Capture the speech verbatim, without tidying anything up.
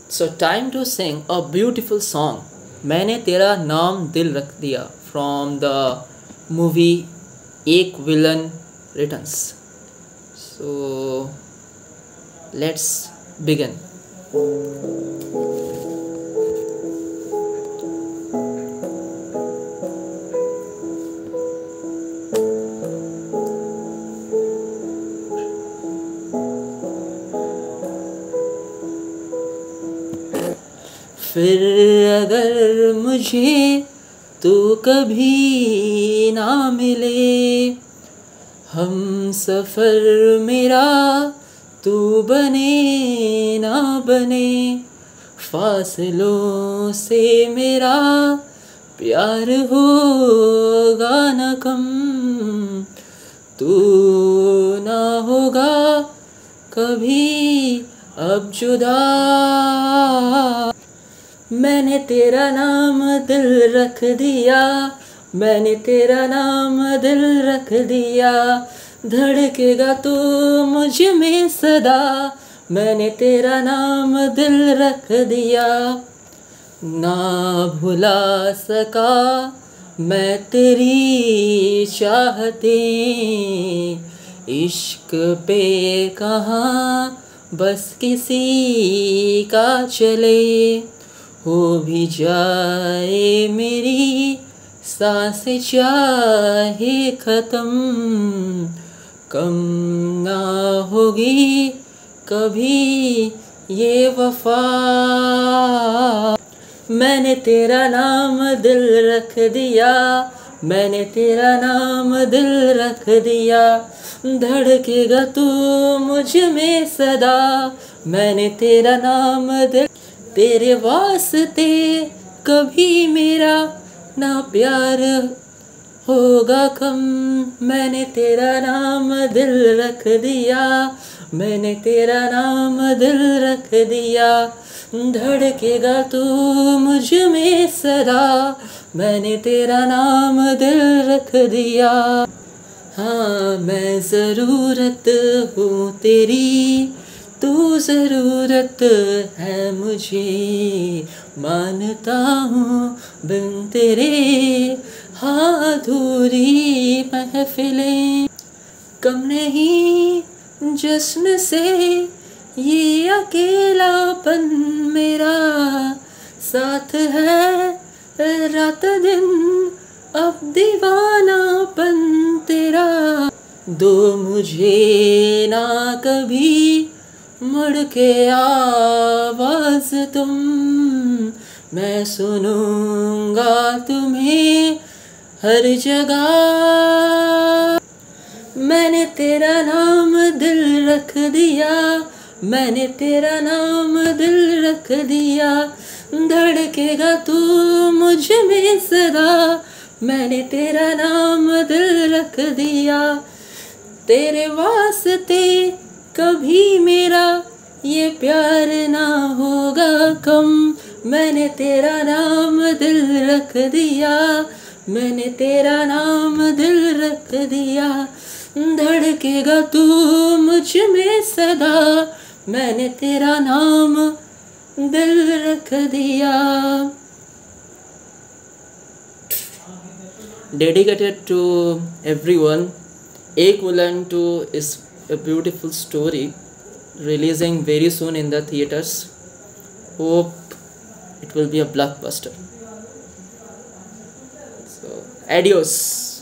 So time to sing a beautiful song. मैंने तेरा नाम दिल रख दिया from the movie Ek Villain Returns. So let's begin. फिर अगर मुझे तू कभी ना मिले, हम सफ़र मेरा तू बने ना बने, फासलों से मेरा प्यार होगा न कम, तू ना होगा कभी अब जुदा. मैंने तेरा नाम दिल रख दिया, मैंने तेरा नाम दिल रख दिया, धड़केगा तू मुझ में सदा, मैंने तेरा नाम दिल रख दिया. ना भुला सका मैं तेरी चाहते, इश्क पे कहाँ बस किसी का चले, हो भी जाए मेरी सांसें चाहे ख़त्म, कम ना होगी कभी ये वफ़ा. मैंने तेरा नाम दिल रख दिया, मैंने तेरा नाम दिल रख दिया, धड़केगा तू मुझ में सदा, मैंने तेरा नाम दिल. तेरे वास्ते कभी मेरा ना प्यार होगा कम, मैंने तेरा नाम दिल रख दिया, मैंने तेरा नाम दिल रख दिया, धड़केगा तू मुझ में सदा, मैंने तेरा नाम दिल रख दिया. हाँ मैं ज़रूरत हूँ तेरी, तू ज़रूरत है मुझे, मानता हूँ बिन तेरे हाँ अधूरी महफ़िलें, कम नहीं जश्न से ये अकेलापन मेरा, साथ है रात दिन अब दीवानापन तेरा. दो मुझे ना कभी मुड़ के आवाज़ तुम, मैं सुनूंगा तुम्हें हर जगह. मैंने तेरा नाम दिल रख दिया, मैंने तेरा नाम दिल रख दिया, धड़केगा तू मुझ में सदा, मैंने तेरा नाम दिल रख दिया. तेरे वास्ते कभी मेरा ये प्यार ना होगा कम, मैंने तेरा नाम दिल रख दिया, मैंने तेरा नाम दिल रख दिया, धड़केगा तू मुझ में सदा, मैंने तेरा नाम दिल रख दिया. Dedicated to everyone. Ek Villain two is a beautiful story, releasing very soon in the theaters. Hope it will be a blockbuster. So adios.